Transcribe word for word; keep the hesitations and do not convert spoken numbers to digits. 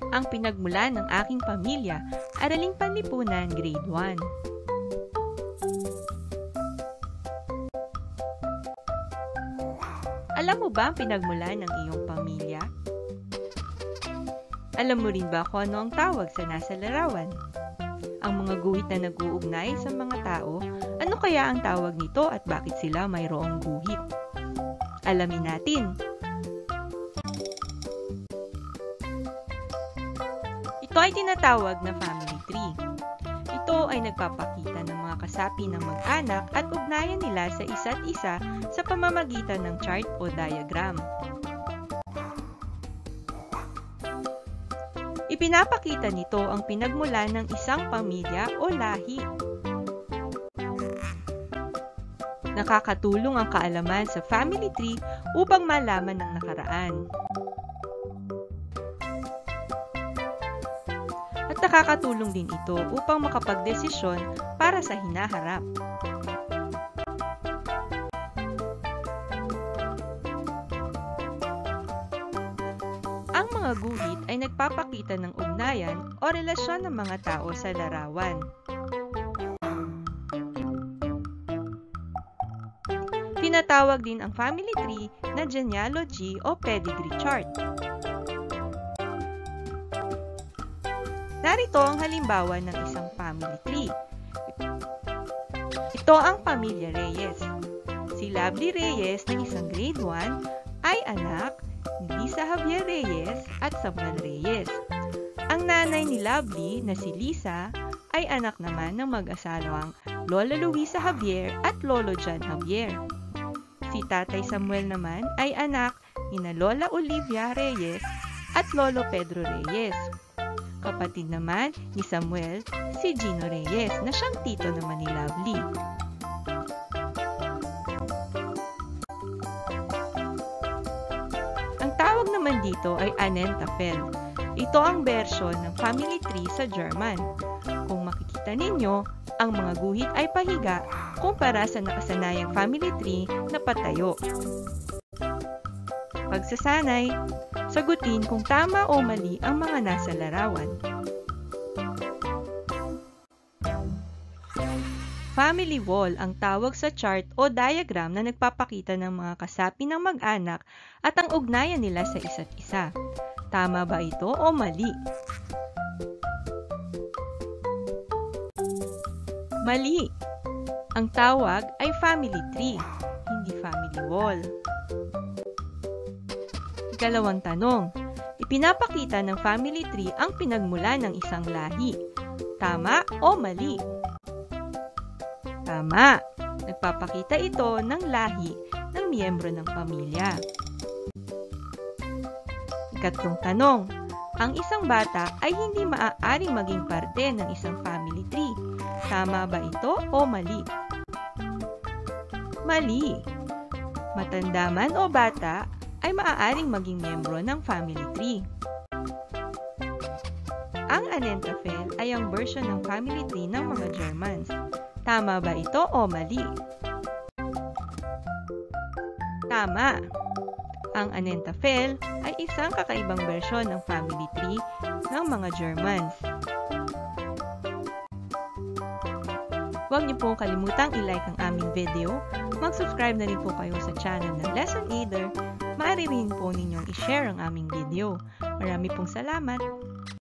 Ang pinagmulan ng aking pamilya, Araling Panlipunan, Grade one. Alam mo ba ang pinagmulan ng iyong pamilya? Alam mo rin ba kung ano ang tawag sa nasa larawan? Ang mga guhit na nag-uugnay sa mga tao, ano kaya ang tawag nito at bakit sila mayroong guhit? Alamin natin. Ito ay tinatawag na family tree. Ito ay nagpapakita ng mga kasapi ng mag-anak at ugnayan nila sa isa't isa sa pamamagitan ng chart o diagram. Ipinapakita nito ang pinagmulan ng isang pamilya o lahi. Nakakatulong ang kaalaman sa family tree upang malaman ang nakaraan. At nakakatulong din ito upang makapagdesisyon para sa hinaharap. Ang mga guhit ay nagpapakita ng ugnayan o relasyon ng mga tao sa larawan. Tinatawag din ang family tree na genealogy o pedigree chart. Narito ang halimbawa ng isang family tree. Ito ang pamilya Reyes. Si Lovely Reyes na isang grade one ay anak ni Lisa Javier Reyes at Samuel Reyes. Ang nanay ni Lovely na si Lisa ay anak naman ng mag-asawang Lola Luisa Javier at Lolo John Javier. Si Tatay Samuel naman ay anak ni na Lola Olivia Reyes at Lolo Pedro Reyes. Kapatid naman ni Samuel si Gino Reyes na siyang tito naman ni Lovely. Ang tawag naman dito ay Anentafel. Ito ang bersyon ng family tree sa German. Kung makikita ninyo, ang mga guhit ay pahiga kumpara sa nakasanayang family tree na patayo. Pagsasanay, sagutin kung tama o mali ang mga nasa larawan. Family wall ang tawag sa chart o diagram na nagpapakita ng mga kasapi ng mag-anak at ang ugnayan nila sa isa't isa. Tama ba ito o mali? Mali! Ang tawag ay family tree, hindi family wall. Ikalawang tanong, ipinapakita ng family tree ang pinagmulan ng isang lahi. Tama o mali? Tama! Nagpapakita ito ng lahi ng miyembro ng pamilya. Ikatlong tanong, ang isang bata ay hindi maaaring maging parte ng isang family tree. Tama ba ito o mali? Mali! Matanda man o bata ay maaaring maging miyembro ng family tree. Ang Anentafel ay ang version ng family tree ng mga Germans. Tama ba ito o mali? Tama! Ang Anentafel ay isang kakaibang bersyon ng family tree ng mga Germans. Huwag niyo pong kalimutang i-like ang aming video, mag-subscribe na rin po kayo sa channel ng Lesson Aider, maaari rin po ninyong i-share ang aming video. Marami pong salamat!